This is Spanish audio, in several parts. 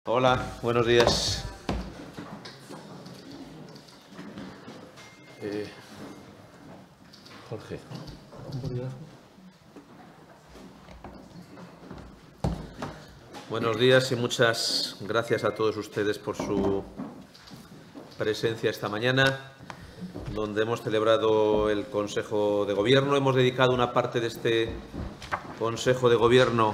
Hola, buenos días. Jorge. Buenos días y muchas gracias a todos ustedes por su presencia esta mañana, donde hemos celebrado el Consejo de Gobierno. Hemos dedicado una parte de este Consejo de Gobierno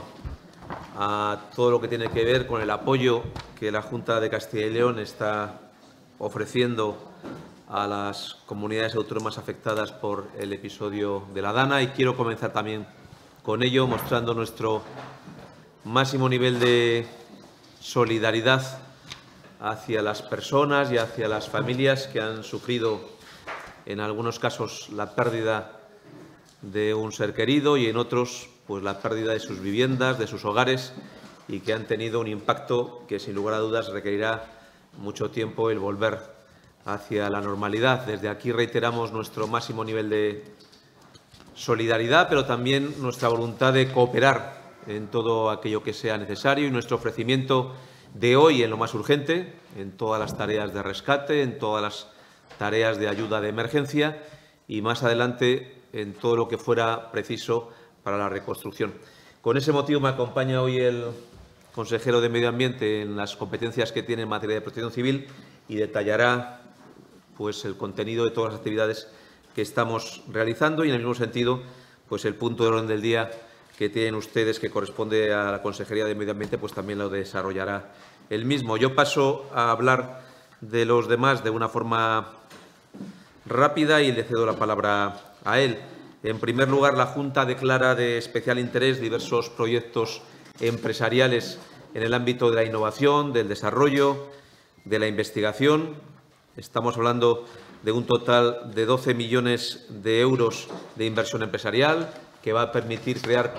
a todo lo que tiene que ver con el apoyo que la Junta de Castilla y León está ofreciendo a las comunidades autónomas afectadas por el episodio de la Dana, y quiero comenzar también con ello mostrando nuestro máximo nivel de solidaridad hacia las personas y hacia las familias que han sufrido, en algunos casos, la pérdida de un ser querido y en otros, pues la pérdida de sus viviendas, de sus hogares, y que han tenido un impacto que, sin lugar a dudas, requerirá mucho tiempo el volver hacia la normalidad. Desde aquí reiteramos nuestro máximo nivel de solidaridad, pero también nuestra voluntad de cooperar en todo aquello que sea necesario y nuestro ofrecimiento de hoy en lo más urgente, en todas las tareas de rescate, en todas las tareas de ayuda de emergencia y más adelante en todo lo que fuera preciso para la reconstrucción. Con ese motivo me acompaña hoy el consejero de Medio Ambiente en las competencias que tiene en materia de protección civil y detallará pues el contenido de todas las actividades que estamos realizando y, en el mismo sentido, pues el punto de orden del día que tienen ustedes, que corresponde a la Consejería de Medio Ambiente, pues también lo desarrollará él mismo. Yo paso a hablar de los demás de una forma rápida y le cedo la palabra a él. En primer lugar, la Junta declara de especial interés diversos proyectos empresariales en el ámbito de la innovación, del desarrollo, de la investigación. Estamos hablando de un total de 12 millones de euros de inversión empresarial, que va a permitir crear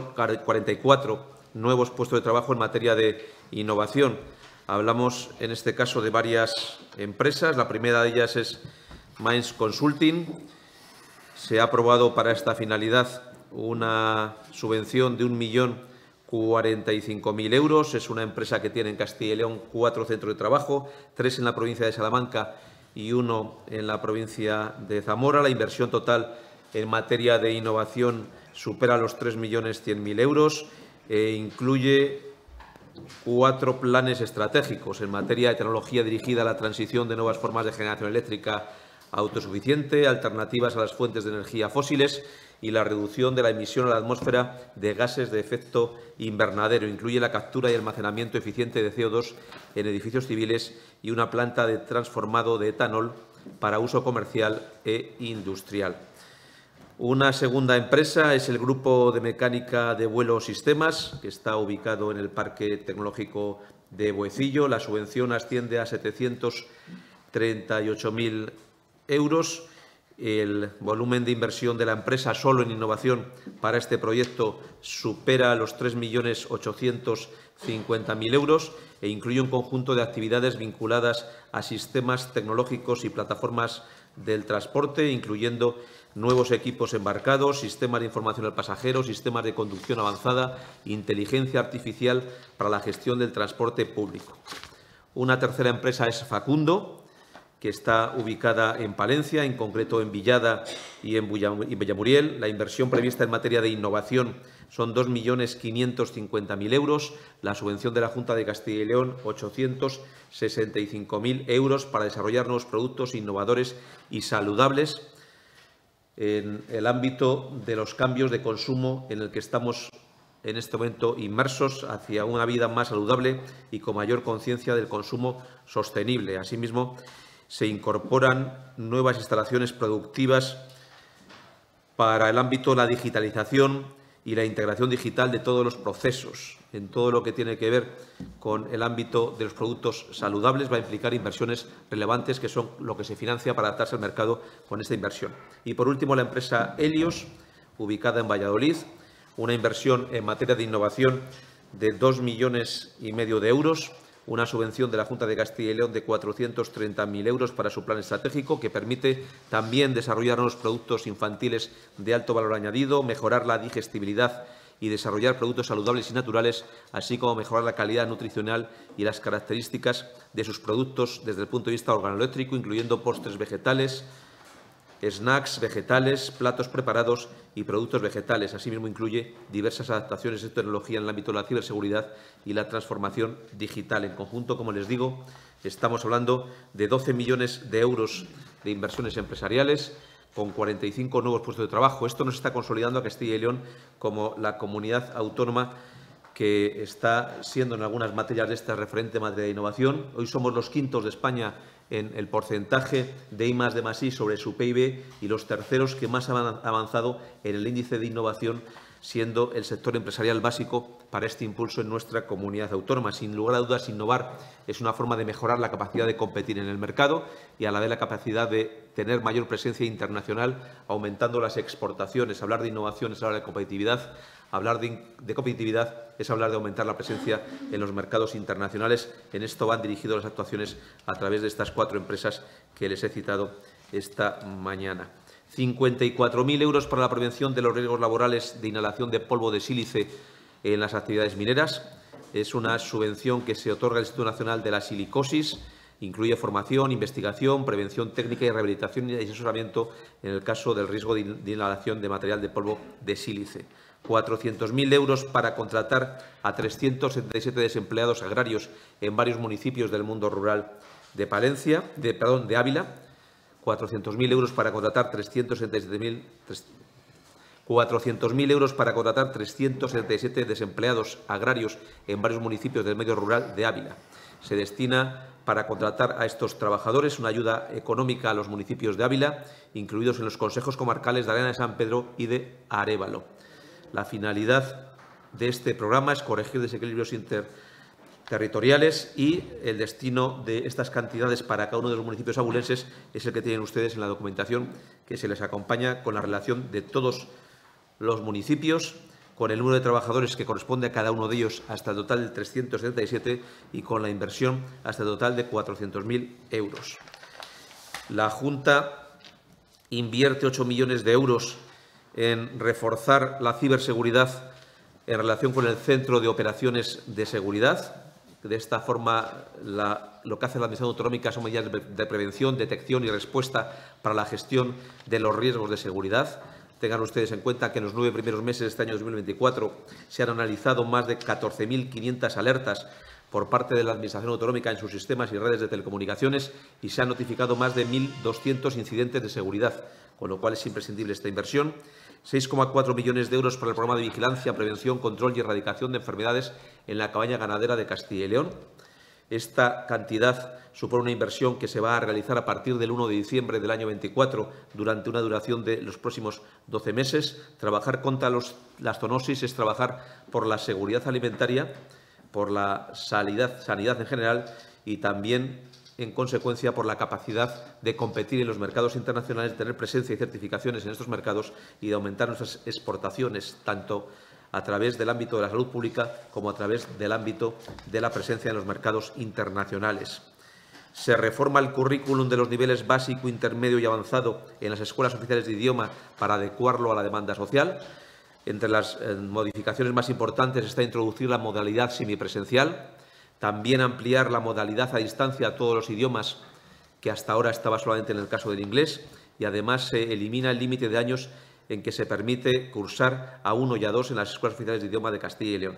44 nuevos puestos de trabajo en materia de innovación. Hablamos, en este caso, de varias empresas. La primera de ellas es Mainz Consulting. Se ha aprobado para esta finalidad una subvención de 1.045.000 euros. Es una empresa que tiene en Castilla y León 4 centros de trabajo, 3 en la provincia de Salamanca y 1 en la provincia de Zamora. La inversión total en materia de innovación supera los 3.100.000 euros e incluye 4 planes estratégicos en materia de tecnología dirigida a la transición de nuevas formas de generación eléctrica autosuficiente, alternativas a las fuentes de energía fósiles y la reducción de la emisión a la atmósfera de gases de efecto invernadero. Incluye la captura y almacenamiento eficiente de CO2 en edificios civiles y una planta de transformado de etanol para uso comercial e industrial. Una segunda empresa es el Grupo de Mecánica de Vuelo Sistemas, que está ubicado en el Parque Tecnológico de Boecillo. La subvención asciende a 738.000 euros. El volumen de inversión de la empresa solo en innovación para este proyecto supera los 3.850.000 euros e incluye un conjunto de actividades vinculadas a sistemas tecnológicos y plataformas del transporte, incluyendo nuevos equipos embarcados, sistemas de información al pasajero, sistemas de conducción avanzada, inteligencia artificial para la gestión del transporte público. Una tercera empresa es Facundo, que está ubicada en Palencia, en concreto en Villada y en Villamuriel. La inversión prevista en materia de innovación son 2.550.000 euros. La subvención de la Junta de Castilla y León, 865.000 euros para desarrollar nuevos productos innovadores y saludables en el ámbito de los cambios de consumo en el que estamos en este momento inmersos, hacia una vida más saludable y con mayor conciencia del consumo sostenible. Asimismo, se incorporan nuevas instalaciones productivas para el ámbito de la digitalización y la integración digital de todos los procesos. En todo lo que tiene que ver con el ámbito de los productos saludables va a implicar inversiones relevantes, que son lo que se financia para adaptarse al mercado con esta inversión. Y, por último, la empresa Helios, ubicada en Valladolid, una inversión en materia de innovación de 2,5 millones de euros, una subvención de la Junta de Castilla y León de 430.000 euros para su plan estratégico, que permite también desarrollar nuevos productos infantiles de alto valor añadido, mejorar la digestibilidad y desarrollar productos saludables y naturales, así como mejorar la calidad nutricional y las características de sus productos desde el punto de vista organoeléctrico, incluyendo postres vegetales, snacks vegetales, platos preparados y productos vegetales. Asimismo, incluye diversas adaptaciones de tecnología en el ámbito de la ciberseguridad y la transformación digital. En conjunto, como les digo, estamos hablando de 12 millones de euros de inversiones empresariales, con 45 nuevos puestos de trabajo. Esto nos está consolidando a Castilla y León como la comunidad autónoma que está siendo en algunas materias de esta referente en materia de innovación. Hoy somos los quintos de España en el porcentaje de I+D+I sobre su PIB y los terceros que más han avanzado en el índice de innovación, siendo el sector empresarial básico para este impulso en nuestra comunidad autónoma. Sin lugar a dudas, innovar es una forma de mejorar la capacidad de competir en el mercado y a la vez la capacidad de tener mayor presencia internacional, aumentando las exportaciones. Hablar de innovación es hablar de competitividad. Hablar de competitividad es hablar de aumentar la presencia en los mercados internacionales. En esto van dirigidas las actuaciones a través de estas 4 empresas que les he citado esta mañana. 54.000 euros para la prevención de los riesgos laborales de inhalación de polvo de sílice en las actividades mineras. Es una subvención que se otorga al Instituto Nacional de la Silicosis. Incluye formación, investigación, prevención técnica y rehabilitación y asesoramiento en el caso del riesgo de inhalación de material de polvo de sílice. 400.000 euros para contratar a 377 desempleados agrarios en varios municipios del mundo rural de Ávila. 400.000 euros para contratar 400.000 euros para contratar 377 desempleados agrarios en varios municipios del medio rural de Ávila. Se destina para contratar a estos trabajadores una ayuda económica a los municipios de Ávila, incluidos en los consejos comarcales de Arena de San Pedro y de Arévalo. La finalidad de este programa es corregir desequilibrios interterritoriales y el destino de estas cantidades para cada uno de los municipios abulenses es el que tienen ustedes en la documentación que se les acompaña, con la relación de todos los municipios, con el número de trabajadores que corresponde a cada uno de ellos hasta el total de 377 y con la inversión hasta el total de 400.000 euros. La Junta invierte 8 millones de euros en reforzar la ciberseguridad en relación con el Centro de Operaciones de Seguridad. De esta forma, lo que hace la Administración Autonómica son medidas de prevención, detección y respuesta para la gestión de los riesgos de seguridad. Tengan ustedes en cuenta que en los 9 primeros meses de este año 2024 se han analizado más de 14.500 alertas por parte de la Administración Autonómica en sus sistemas y redes de telecomunicaciones y se han notificado más de 1.200 incidentes de seguridad, con lo cual es imprescindible esta inversión. 6,4 millones de euros para el programa de vigilancia, prevención, control y erradicación de enfermedades en la cabaña ganadera de Castilla y León. Esta cantidad supone una inversión que se va a realizar a partir del 1 de diciembre del año 24 durante una duración de los próximos 12 meses. Trabajar contra las zoonosis es trabajar por la seguridad alimentaria, por la sanidad en general y también, en consecuencia, por la capacidad de competir en los mercados internacionales, de tener presencia y certificaciones en estos mercados y de aumentar nuestras exportaciones, tanto a través del ámbito de la salud pública como a través del ámbito de la presencia en los mercados internacionales. Se reforma el currículum de los niveles básico, intermedio y avanzado en las escuelas oficiales de idioma para adecuarlo a la demanda social. Entre las modificaciones más importantes está introducir la modalidad semipresencial, también ampliar la modalidad a distancia a todos los idiomas, que hasta ahora estaba solamente en el caso del inglés, y además se elimina el límite de años en que se permite cursar a 1 y a 2 en las escuelas oficiales de idioma de Castilla y León.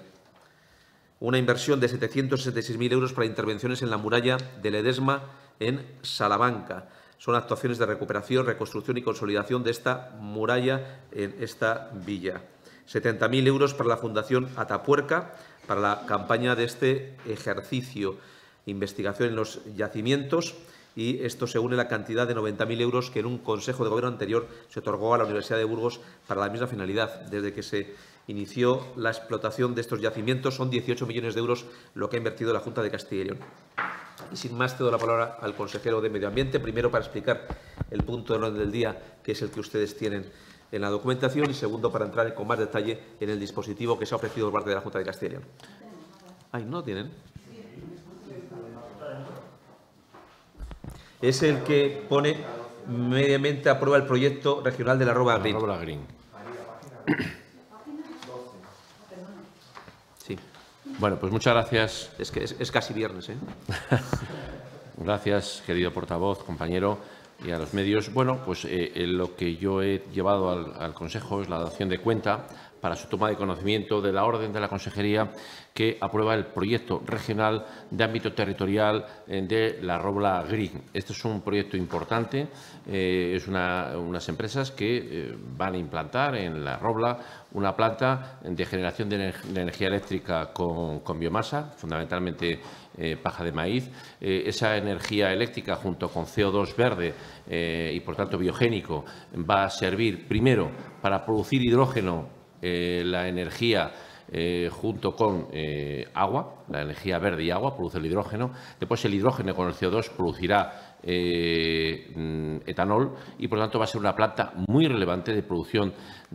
Una inversión de 766.000 euros para intervenciones en la muralla de Ledesma en Salamanca. Son actuaciones de recuperación, reconstrucción y consolidación de esta muralla en esta villa. 70.000 euros para la Fundación Atapuerca, para la campaña de este ejercicio, investigación en los yacimientos, y esto se une a la cantidad de 90.000 euros que en un Consejo de Gobierno anterior se otorgó a la Universidad de Burgos para la misma finalidad. Desde que se inició la explotación de estos yacimientos son 18 millones de euros lo que ha invertido la Junta de Castilla y León. Y sin más, te doy la palabra al consejero de Medio Ambiente, primero para explicar el punto de orden del día, que es el que ustedes tienen en la documentación, y segundo para entrar con más detalle en el dispositivo que se ha ofrecido por parte de la Junta de Castilla y León. Ay, ¿no tienen? Es el que pone mediamente aprueba el proyecto regional de la Arroba Green. Bueno, pues muchas gracias. Es que es casi viernes, ¿eh? Gracias, querido portavoz, compañero, y a los medios. Bueno, pues lo que yo he llevado al Consejo es la dación de cuenta para su toma de conocimiento de la orden de la Consejería que aprueba el proyecto regional de ámbito territorial de la Robla Green. Este es un proyecto importante, es unas empresas que van a implantar en la Robla una planta de generación de energía eléctrica con biomasa, fundamentalmente paja de maíz. Esa energía eléctrica junto con CO2 verde y, por tanto, biogénico, va a servir primero para producir hidrógeno, la energía junto con agua, la energía verde y agua, produce el hidrógeno. Después el hidrógeno con el CO2 producirá etanol y, por lo tanto, va a ser una planta muy relevante de producción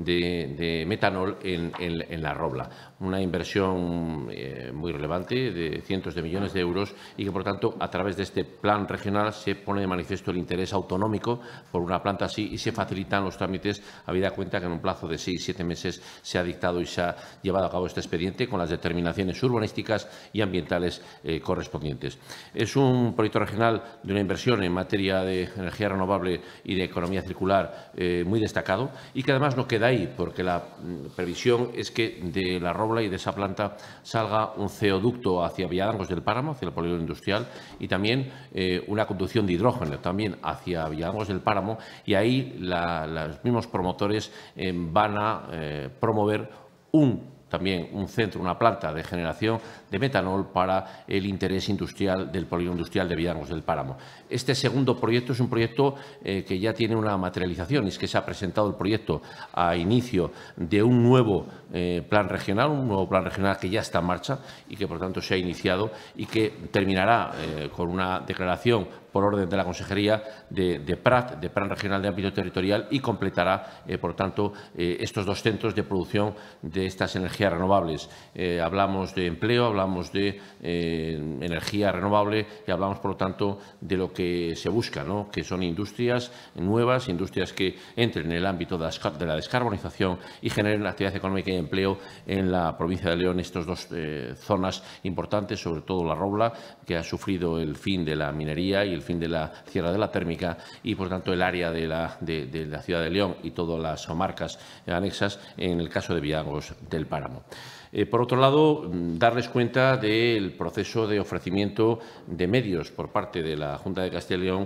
de metanol en la Robla. Una inversión muy relevante de cientos de millones de euros y que, por tanto, a través de este plan regional se pone de manifiesto el interés autonómico por una planta así y se facilitan los trámites, habida cuenta que en un plazo de 6-7 meses se ha dictado y se ha llevado a cabo este expediente con las determinaciones urbanísticas y ambientales correspondientes. Es un proyecto regional de una inversión en materia de energía renovable y de economía circular muy destacado y que además no queda ahí, porque la previsión es que de la Robla y de esa planta salga un ceoducto hacia Villadangos del Páramo, hacia el polígono industrial, y también una conducción de hidrógeno también hacia Villadangos del Páramo, y ahí los mismos promotores van a promover también un centro, una planta de generación de metanol para el interés industrial del polígono industrial de Villadangos del Páramo. Este segundo proyecto es un proyecto que ya tiene una materialización, y es que se ha presentado el proyecto a inicio de un nuevo plan regional que ya está en marcha y que, por tanto, se ha iniciado y que terminará con una declaración por orden de la Consejería de PRAT, de Plan Regional de Ámbito Territorial, y completará, por tanto, estos dos centros de producción de estas energías renovables. Hablamos de empleo, hablamos de energía renovable y hablamos, por lo tanto, de lo que se busca, ¿no?, que son industrias nuevas, industrias que entren en el ámbito de la descarbonización y generen actividad económica y empleo en la provincia de León, estas dos zonas importantes, sobre todo la Robla, que ha sufrido el fin de la minería y el fin de la Sierra de la Térmica, y, por tanto, el área de la ciudad de León y todas las comarcas anexas en el caso de Villadangos del Páramo. Por otro lado, darles cuenta del proceso de ofrecimiento de medios por parte de la Junta de Castilla y León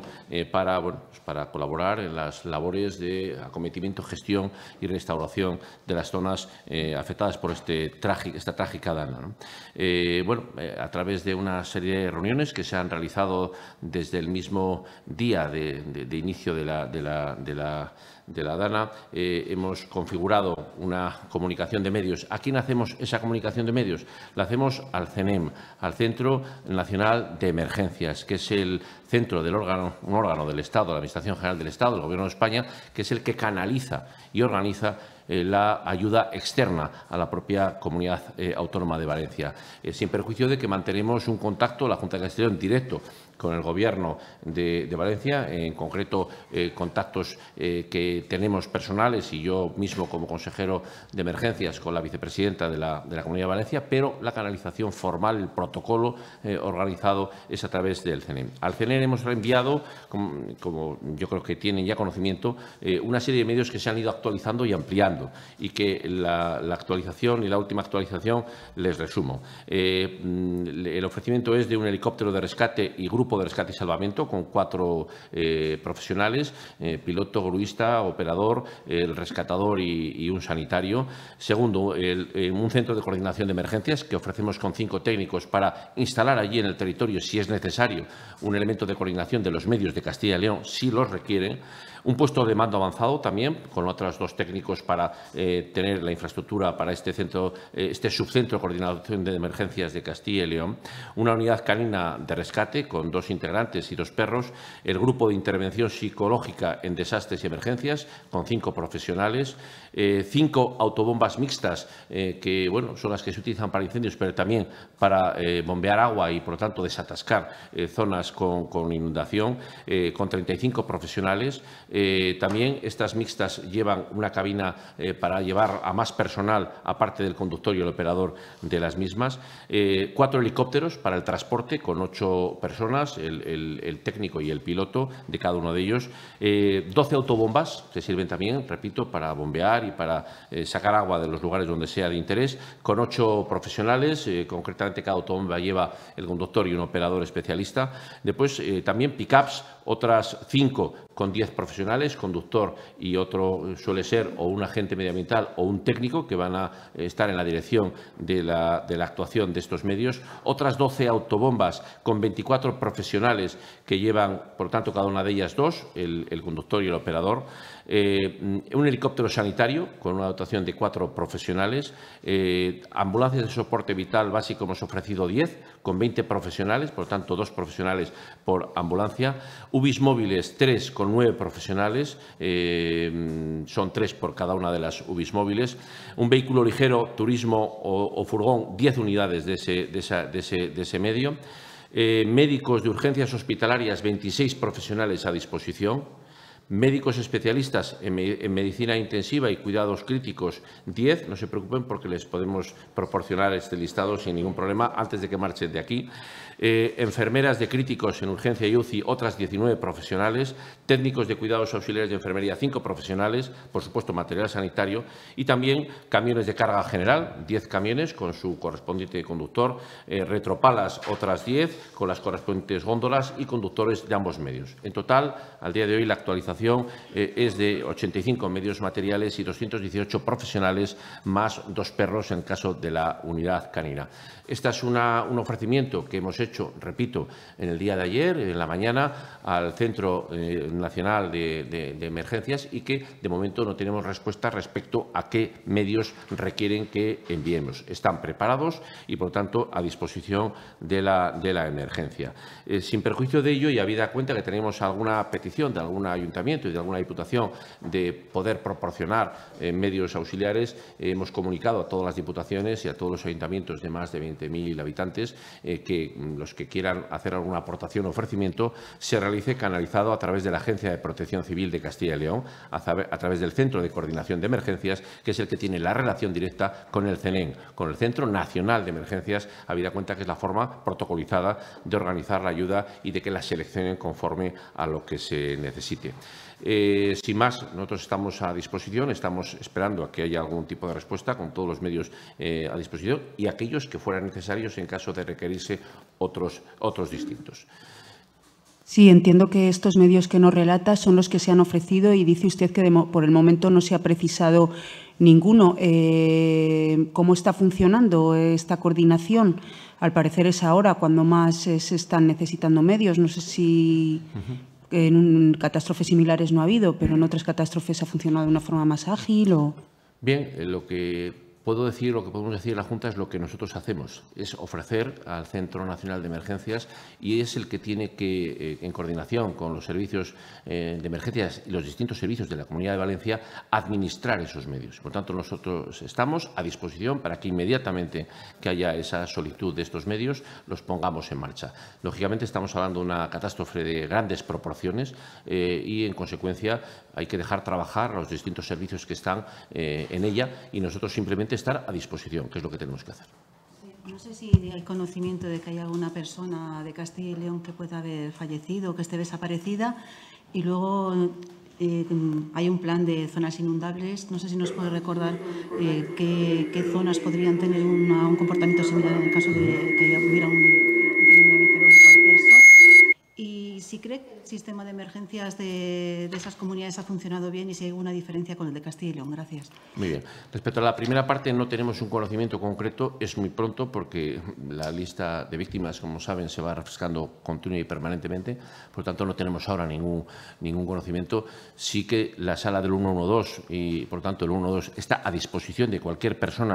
para colaborar en las labores de acometimiento, gestión y restauración de las zonas afectadas por esta trágica dana, ¿no? A través de una serie de reuniones que se han realizado desde el mismo día de inicio de la dana, hemos configurado una comunicación de medios. ¿A quién hacemos esa comunicación de medios? La hacemos al CENEM, al Centro Nacional de Emergencias, que es el centro un órgano del Estado, de la Administración General del Estado, del Gobierno de España, que es el que canaliza y organiza la ayuda externa a la propia Comunidad Autónoma de Valencia, sin perjuicio de que mantenemos un contacto, la Junta de Castilla y León, directo con el Gobierno de Valencia, en concreto contactos que tenemos personales y yo mismo como consejero de Emergencias con la vicepresidenta de la Comunidad de Valencia, pero la canalización formal, el protocolo organizado es a través del CENEM. Al CENEM hemos reenviado, como yo creo que tienen ya conocimiento, una serie de medios que se han ido actualizando y ampliando, y que la actualización y la última actualización les resumo. El ofrecimiento es de un helicóptero de rescate y grupo de rescate y salvamento con 4 profesionales, piloto, gruista, operador, el rescatador y un sanitario. Segundo, un centro de coordinación de emergencias que ofrecemos con 5 técnicos para instalar allí en el territorio, si es necesario, un elemento de coordinación de los medios de Castilla y León, si los requieren. Un puesto de mando avanzado también, con otros 2 técnicos para tener la infraestructura para este subcentro de coordinación de emergencias de Castilla y León. Una unidad canina de rescate con 2 integrantes y 2 perros, el Grupo de Intervención Psicológica en Desastres y Emergencias, con 5 profesionales, 5 autobombas mixtas, que bueno, son las que se utilizan para incendios, pero también para bombear agua y, por lo tanto, desatascar zonas con inundación, con 35 profesionales. También estas mixtas llevan una cabina para llevar a más personal, aparte del conductor y el operador de las mismas. 4 helicópteros para el transporte, con 8 personas, el técnico y el piloto de cada uno de ellos. 12 autobombas que sirven también, repito, para bombear y para sacar agua de los lugares donde sea de interés, con 8 profesionales. Concretamente, cada autobomba lleva el conductor y un operador especialista. Después, también pick-ups, otras 5 con 10 profesionales, conductor y otro suele ser o un agente medioambiental o un técnico que van a estar en la dirección de la actuación de estos medios. Otras 12 autobombas con 24 profesionales que llevan, por tanto, cada una de ellas 2, el conductor y el operador. Un helicóptero sanitario con una dotación de 4 profesionales. Ambulancias de soporte vital básico hemos ofrecido 10 con 20 profesionales, por tanto 2 profesionales por ambulancia. UBIs móviles 3 con 9 profesionales, son 3 por cada una de las UBIs móviles. Un vehículo ligero, turismo o furgón, 10 unidades de ese medio. Médicos de urgencias hospitalarias, 26 profesionales a disposición. Médicos especialistas en medicina intensiva y cuidados críticos, 10. No se preocupen porque les podemos proporcionar este listado sin ningún problema antes de que marchen de aquí. Enfermeras de críticos en urgencia y UCI, otras 19 profesionales. Técnicos de cuidados auxiliares de enfermería, 5 profesionales. Por supuesto, material sanitario. Y también camiones de carga general, 10 camiones con su correspondiente conductor. Retropalas, otras 10 con las correspondientes góndolas y conductores de ambos medios. En total, al día de hoy, la actualización es de 85 medios materiales y 218 profesionales, más 2 perros en el caso de la unidad canina. Este es un ofrecimiento que hemos hecho, repito, en el día de ayer, en la mañana, al Centro Nacional de Emergencias y que, de momento, no tenemos respuesta respecto a qué medios requieren que enviemos. Están preparados y, por tanto, a disposición de la emergencia. Sin perjuicio de ello, y habida cuenta que tenemos alguna petición de algún ayuntamiento y de alguna diputación de poder proporcionar medios auxiliares, hemos comunicado a todas las diputaciones y a todos los ayuntamientos de más de 20.000 habitantes que los que quieran hacer alguna aportación o ofrecimiento se realice canalizado a través de la Agencia de Protección Civil de Castilla y León, a través del Centro de Coordinación de Emergencias, que es el que tiene la relación directa con el CENEM, con el Centro Nacional de Emergencias, habida cuenta que es la forma protocolizada de organizar la ayuda y de que la seleccionen conforme a lo que se necesite. Sin más, nosotros estamos a disposición, estamos esperando a que haya algún tipo de respuesta con todos los medios a disposición y aquellos que fueran necesarios en caso de requerirse otros distintos. Sí, entiendo que estos medios que nos relata son los que se han ofrecido y dice usted que por el momento no se ha precisado ninguno. ¿Cómo está funcionando esta coordinación? Al parecer es ahora cuando más se están necesitando medios. No sé si en catástrofes similares no ha habido, pero en otras catástrofes ha funcionado de una forma más ágil. Bien, lo que puedo decir, lo que podemos decir en la Junta es lo que nosotros hacemos, es ofrecer al Centro Nacional de Emergencias y es el que tiene que, en coordinación con los servicios de emergencias y los distintos servicios de la Comunidad de Valencia, administrar esos medios. Por tanto, nosotros estamos a disposición para que inmediatamente que haya esa solicitud de estos medios los pongamos en marcha. Lógicamente, estamos hablando de una catástrofe de grandes proporciones y, en consecuencia, hay que dejar trabajar a los distintos servicios que están en ella y nosotros simplemente estar a disposición, que es lo que tenemos que hacer. No sé si hay conocimiento de que hay alguna persona de Castilla y León que pueda haber fallecido o que esté desaparecida. Y luego hay un plan de zonas inundables. No sé si nos puede recordar qué zonas podrían tener un comportamiento similar en el caso de que hubiera un fenómeno meteorológico adverso. Y si cree que el sistema de emergencias de esas comunidades ha funcionado bien y si hay alguna diferencia con el de Castilla y León. Gracias. Muy bien. Respecto a la primera parte, no tenemos un conocimiento concreto. Es muy pronto porque la lista de víctimas, como saben, se va refrescando continua y permanentemente. Por lo tanto, no tenemos ahora ningún conocimiento. Sí que la sala del 112 y, por tanto, el 112 está a disposición de cualquier persona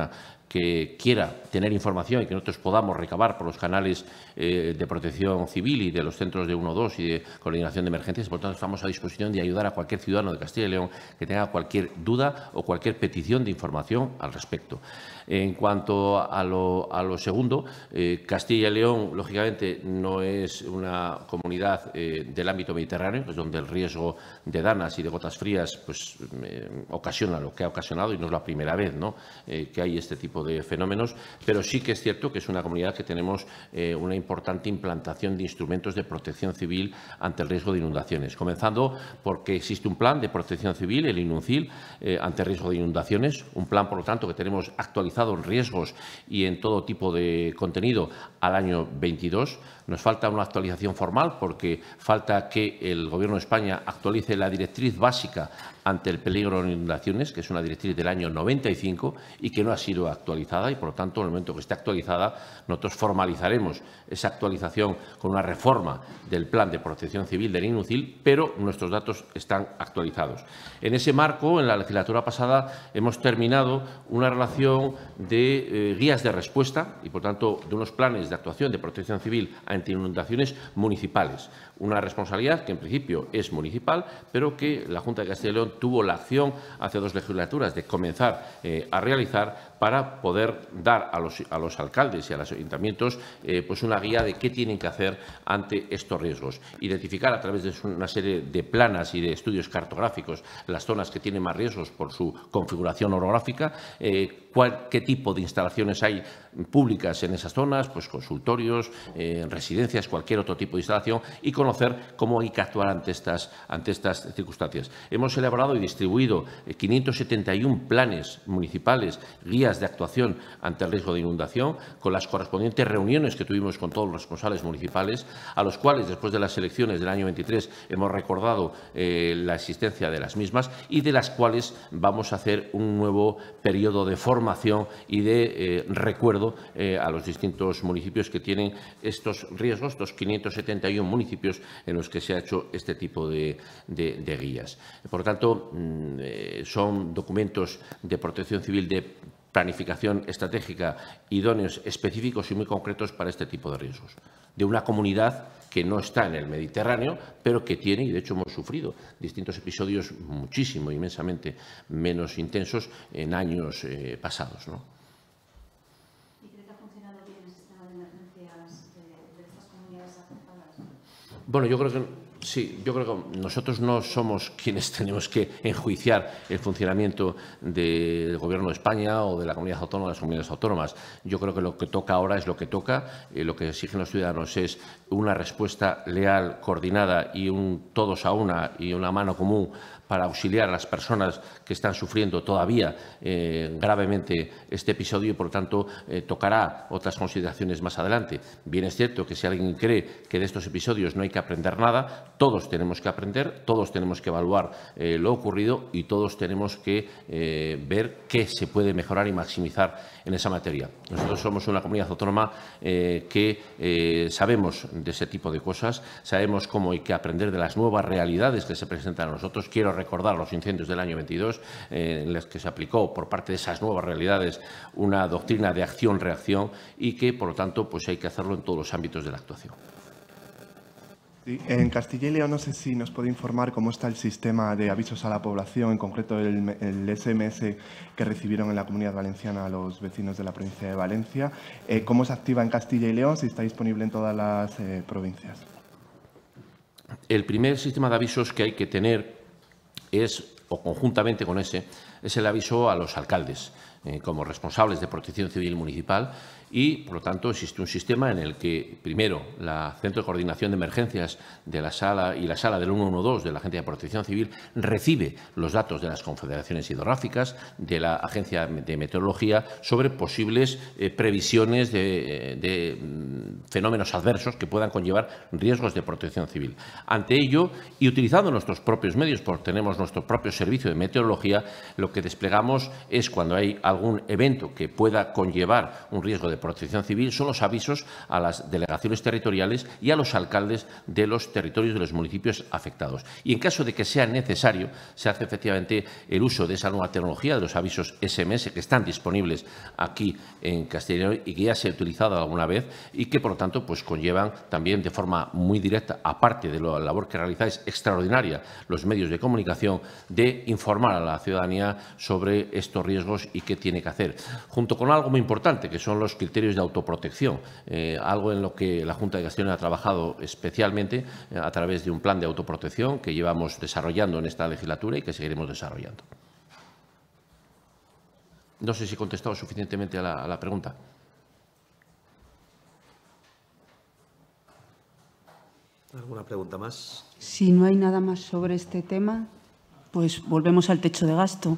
que quiera tener información y que nosotros podamos recabar por los canales de protección civil y de los centros de 112 y de coordinación de emergencias. Por tanto, estamos a disposición de ayudar a cualquier ciudadano de Castilla y León que tenga cualquier duda o cualquier petición de información al respecto. En cuanto a lo segundo, Castilla y León, lógicamente, no es una comunidad del ámbito mediterráneo, pues donde el riesgo de danas y de gotas frías pues, ocasiona lo que ha ocasionado, y no es la primera vez, ¿no?, que hay este tipo de fenómenos, pero sí que es cierto que es una comunidad que tenemos una importante implantación de instrumentos de protección civil ante el riesgo de inundaciones, comenzando porque existe un plan de protección civil, el INUCIL, ante riesgo de inundaciones, un plan, por lo tanto, que tenemos actualizado en riesgos y en todo tipo de contenido al año 22. Nos falta una actualización formal porque falta que el Gobierno de España actualice la directriz básica ante el peligro de inundaciones, que es una directriz del año 95 y que no ha sido actualizada, y por lo tanto, en el momento que esté actualizada, nosotros formalizaremos esa actualización con una reforma del Plan de Protección Civil del INUCIL, pero nuestros datos están actualizados. En ese marco, en la legislatura pasada, hemos terminado una relación de guías de respuesta y, por tanto, de unos planes de actuación de protección civil ante inundaciones municipales. Una responsabilidad que, en principio, es municipal, pero que la Junta de Castilla y León tuvo la acción hace 2 legislaturas de comenzar a realizar para poder dar a los alcaldes y a los ayuntamientos pues una guía de qué tienen que hacer ante estos riesgos. Identificar a través de una serie de planas y de estudios cartográficos las zonas que tienen más riesgos por su configuración orográfica, qué tipo de instalaciones hay públicas en esas zonas, pues consultorios, residencias, cualquier otro tipo de instalación, y conocer cómo hay que actuar ante estas circunstancias. Hemos elaborado y distribuido 571 planes municipales, guías de actuación ante el riesgo de inundación, con las correspondientes reuniones que tuvimos con todos los responsables municipales, a los cuales, después de las elecciones del año 23, hemos recordado la existencia de las mismas y de las cuales vamos a hacer un nuevo periodo de formación y de recuerdo a los distintos municipios que tienen estos riesgos, estos 571 municipios en los que se ha hecho este tipo de guías. Por lo tanto, son documentos de protección civil de planificación estratégica idóneos, específicos y muy concretos para este tipo de riesgos. De una comunidad que no está en el Mediterráneo, pero que tiene, y de hecho hemos sufrido distintos episodios muchísimo, inmensamente menos intensos en años pasados, ¿no? ¿Y cree que ha funcionado bien el sistema de emergencias de estas comunidades afectadas? Bueno, yo creo que sí, yo creo que nosotros no somos quienes tenemos que enjuiciar el funcionamiento del Gobierno de España o de la comunidad autónoma, de las comunidades autónomas. Yo creo que lo que toca ahora es lo que toca. Lo que exigen los ciudadanos es una respuesta leal, coordinada y un todos a una y una mano común para auxiliar a las personas que están sufriendo todavía gravemente este episodio y, por lo tanto, tocará otras consideraciones más adelante. Bien es cierto que si alguien cree que de estos episodios no hay que aprender nada, todos tenemos que aprender, todos tenemos que evaluar lo ocurrido y todos tenemos que ver qué se puede mejorar y maximizar en esa materia. Nosotros somos una comunidad autónoma que sabemos de ese tipo de cosas, sabemos cómo hay que aprender de las nuevas realidades que se presentan a nosotros. Quiero recordar los incendios del año 22, en los que se aplicó por parte de esas nuevas realidades una doctrina de acción-reacción y que, por lo tanto, pues hay que hacerlo en todos los ámbitos de la actuación. Sí, en Castilla y León no sé si nos puede informar cómo está el sistema de avisos a la población, en concreto el SMS que recibieron en la Comunidad Valenciana a los vecinos de la provincia de Valencia. ¿Cómo se activa en Castilla y León? Si está disponible en todas las provincias. El primer sistema de avisos que hay que tener es, o conjuntamente con ese, es el aviso a los alcaldes como responsables de protección civil municipal y, por lo tanto, existe un sistema en el que, primero, la Centro de Coordinación de Emergencias de la sala y la sala del 112 de la Agencia de Protección Civil recibe los datos de las confederaciones hidrográficas, de la Agencia de Meteorología, sobre posibles previsiones de fenómenos adversos que puedan conllevar riesgos de protección civil. Ante ello, y utilizando nuestros propios medios, porque tenemos nuestro propio servicio de meteorología, lo lo que desplegamos es, cuando hay algún evento que pueda conllevar un riesgo de protección civil, son los avisos a las delegaciones territoriales y a los alcaldes de los territorios de los municipios afectados. Y en caso de que sea necesario, se hace efectivamente el uso de esa nueva tecnología, de los avisos SMS, que están disponibles aquí en Castilla y León y que ya se ha utilizado alguna vez y que, por lo tanto, pues conllevan también de forma muy directa, aparte de la labor que realizáis extraordinaria los medios de comunicación, de informar a la ciudadanía sobre estos riesgos y qué tiene que hacer. Junto con algo muy importante, que son los criterios de autoprotección, algo en lo que la Junta de Castilla y León ha trabajado especialmente a través de un plan de autoprotección que llevamos desarrollando en esta legislatura y que seguiremos desarrollando. No sé si he contestado suficientemente a la pregunta. ¿Alguna pregunta más? Si no hay nada más sobre este tema, pues volvemos al techo de gasto.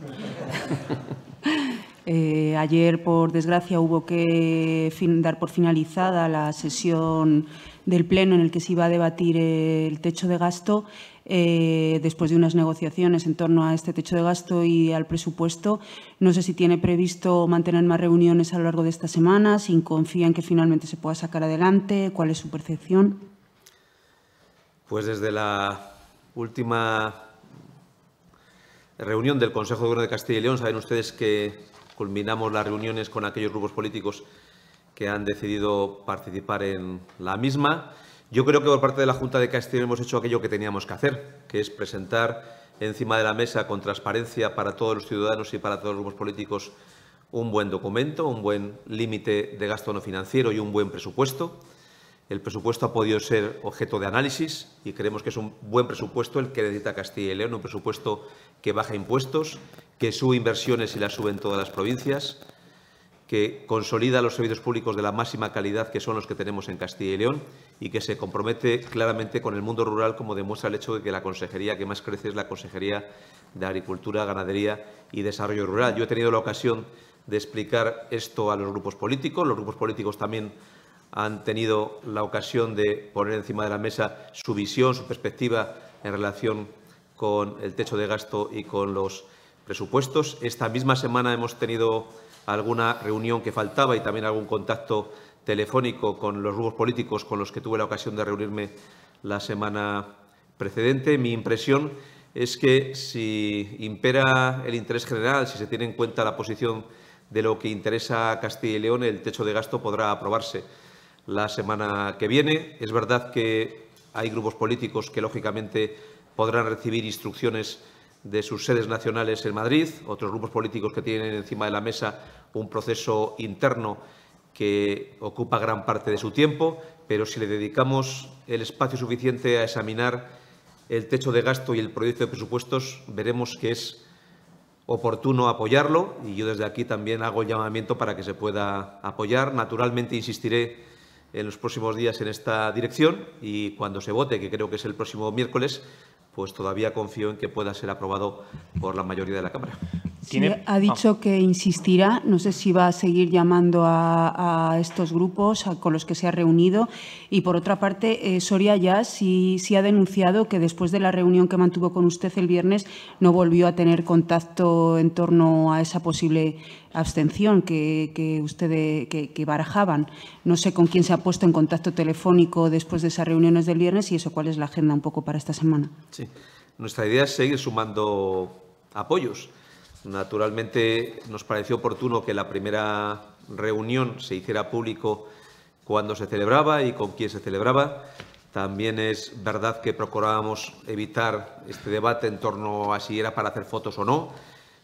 Ayer, por desgracia, hubo que dar por finalizada la sesión del Pleno en el que se iba a debatir el techo de gasto, después de unas negociaciones en torno a este techo de gasto y al presupuesto. No sé si tiene previsto mantener más reuniones a lo largo de esta semana, si confía en que finalmente se pueda sacar adelante, cuál es su percepción. Pues desde la última reunión del Consejo de Gobierno de Castilla y León, saben ustedes que culminamos las reuniones con aquellos grupos políticos que han decidido participar en la misma. Yo creo que por parte de la Junta de Castilla y León hemos hecho aquello que teníamos que hacer, que es presentar encima de la mesa con transparencia para todos los ciudadanos y para todos los grupos políticos un buen documento, un buen límite de gasto no financiero y un buen presupuesto. El presupuesto ha podido ser objeto de análisis y creemos que es un buen presupuesto el que necesita Castilla y León, un presupuesto que baja impuestos, que sube inversiones y las sube en todas las provincias, que consolida los servicios públicos de la máxima calidad que son los que tenemos en Castilla y León y que se compromete claramente con el mundo rural, como demuestra el hecho de que la consejería que más crece es la Consejería de Agricultura, Ganadería y Desarrollo Rural. Yo he tenido la ocasión de explicar esto a los grupos políticos también han tenido la ocasión de poner encima de la mesa su visión, su perspectiva en relación con el techo de gasto y con los presupuestos. Esta misma semana hemos tenido alguna reunión que faltaba y también algún contacto telefónico con los grupos políticos con los que tuve la ocasión de reunirme la semana precedente. Mi impresión es que si impera el interés general, si se tiene en cuenta la posición de lo que interesa a Castilla y León, el techo de gasto podrá aprobarse la semana que viene. Es verdad que hay grupos políticos que, lógicamente, podrán recibir instrucciones de sus sedes nacionales en Madrid, otros grupos políticos que tienen encima de la mesa un proceso interno que ocupa gran parte de su tiempo, pero si le dedicamos el espacio suficiente a examinar el techo de gasto y el proyecto de presupuestos, veremos que es oportuno apoyarlo y yo desde aquí también hago el llamamiento para que se pueda apoyar. Naturalmente insistiré en los próximos días en esta dirección y cuando se vote, que creo que es el próximo miércoles, pues todavía confío en que pueda ser aprobado por la mayoría de la Cámara. Sí, ha dicho que insistirá. No sé si va a seguir llamando a estos grupos con los que se ha reunido. Y, por otra parte, Soria ya sí ha denunciado que después de la reunión que mantuvo con usted el viernes no volvió a tener contacto en torno a esa posible abstención que barajaban. No sé con quién se ha puesto en contacto telefónico después de esas reuniones del viernes y eso, cuál es la agenda un poco para esta semana. Sí, nuestra idea es seguir sumando apoyos. Naturalmente, nos pareció oportuno que la primera reunión se hiciera público cuando se celebraba y con quién se celebraba. También es verdad que procurábamos evitar este debate en torno a si era para hacer fotos o no,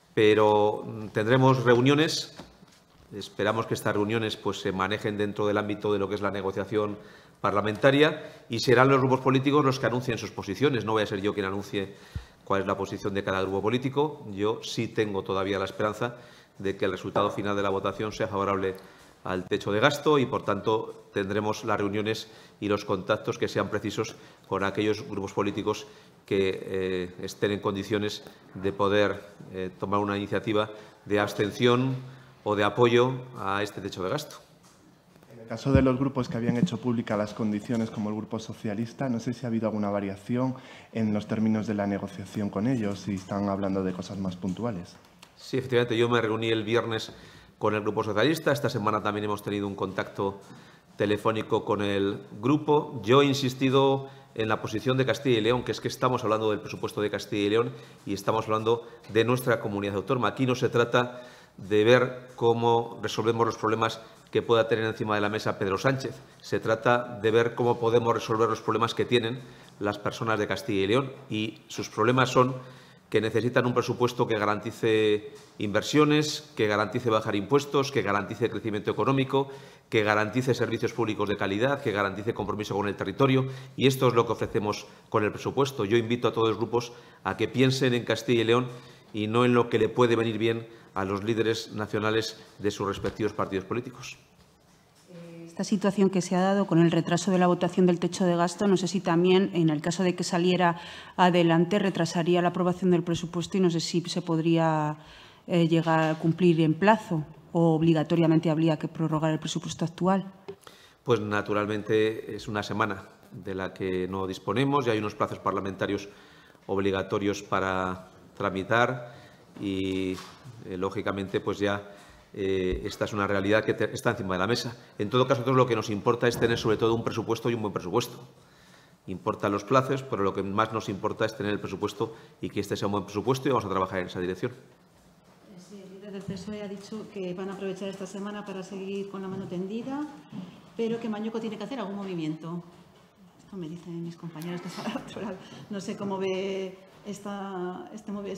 pero tendremos reuniones. Esperamos que estas reuniones pues, se manejen dentro del ámbito de lo que es la negociación parlamentaria y serán los grupos políticos los que anuncien sus posiciones. No voy a ser yo quien anuncie cuál es la posición de cada grupo político. Yo sí tengo todavía la esperanza de que el resultado final de la votación sea favorable al techo de gasto y, por tanto, tendremos las reuniones y los contactos que sean precisos con aquellos grupos políticos que estén en condiciones de poder tomar una iniciativa de abstención o de apoyo a este techo de gasto. En el caso de los grupos que habían hecho públicas las condiciones, como el Grupo Socialista, no sé si ha habido alguna variación en los términos de la negociación con ellos, si están hablando de cosas más puntuales. Sí, efectivamente, yo me reuní el viernes con el Grupo Socialista. Esta semana también hemos tenido un contacto telefónico con el Grupo. Yo he insistido en la posición de Castilla y León, que es que estamos hablando del presupuesto de Castilla y León y estamos hablando de nuestra comunidad autónoma. Aquí no se trata de ver cómo resolvemos los problemas que pueda tener encima de la mesa Pedro Sánchez. Se trata de ver cómo podemos resolver los problemas que tienen las personas de Castilla y León. Y sus problemas son que necesitan un presupuesto que garantice inversiones, que garantice bajar impuestos, que garantice crecimiento económico, que garantice servicios públicos de calidad, que garantice compromiso con el territorio. Y esto es lo que ofrecemos con el presupuesto. Yo invito a todos los grupos a que piensen en Castilla y León y no en lo que le puede venir bien a los líderes nacionales de sus respectivos partidos políticos. Esta situación que se ha dado con el retraso de la votación del techo de gasto, no sé si también, en el caso de que saliera adelante, retrasaría la aprobación del presupuesto y no sé si se podría llegar a cumplir en plazo o obligatoriamente habría que prorrogar el presupuesto actual. Pues naturalmente es una semana de la que no disponemos y hay unos plazos parlamentarios obligatorios para tramitar y, lógicamente, pues ya esta es una realidad que está encima de la mesa. En todo caso, a nosotros lo que nos importa es tener sobre todo un presupuesto y un buen presupuesto. Importan los plazos, pero lo que más nos importa es tener el presupuesto y que este sea un buen presupuesto y vamos a trabajar en esa dirección. Sí, el líder del PSOE ha dicho que van a aprovechar esta semana para seguir con la mano tendida, pero que Mañueco tiene que hacer algún movimiento. Esto me dicen mis compañeros que están al otro lado. No sé cómo ve estas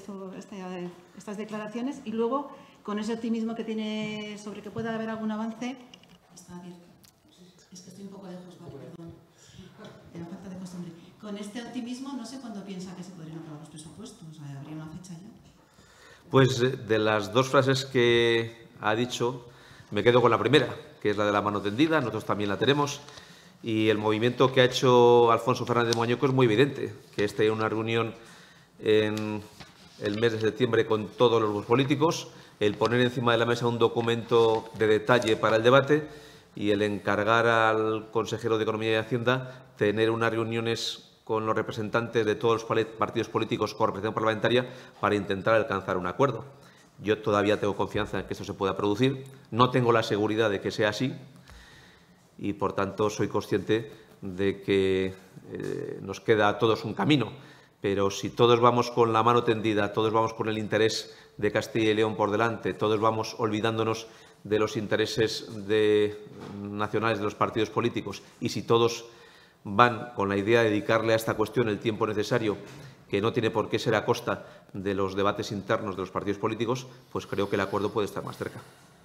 declaraciones y luego con ese optimismo que tiene sobre que pueda haber algún avance. Está abierto. Es que estoy un poco lejos, vale, perdón. De la falta de costumbre. Con este optimismo, no sé cuándo piensa que se podrían aprobar los presupuestos. ¿Habría una fecha ya? Pues de las dos frases que ha dicho, me quedo con la primera, que es la de la mano tendida. Nosotros también la tenemos. Y el movimiento que ha hecho Alfonso Fernández Mañueco es muy evidente, que esté una reunión en el mes de septiembre con todos los grupos políticos, el poner encima de la mesa un documento de detalle para el debate y el encargar al consejero de Economía y Hacienda tener unas reuniones con los representantes de todos los partidos políticos con representación parlamentaria para intentar alcanzar un acuerdo. Yo todavía tengo confianza en que esto se pueda producir. No tengo la seguridad de que sea así y, por tanto, soy consciente de que nos queda a todos un camino. Pero si todos vamos con la mano tendida, todos vamos con el interés de Castilla y León por delante, todos vamos olvidándonos de los intereses nacionales de los partidos políticos y si todos van con la idea de dedicarle a esta cuestión el tiempo necesario, que no tiene por qué ser a costa de los debates internos de los partidos políticos, pues creo que el acuerdo puede estar más cerca.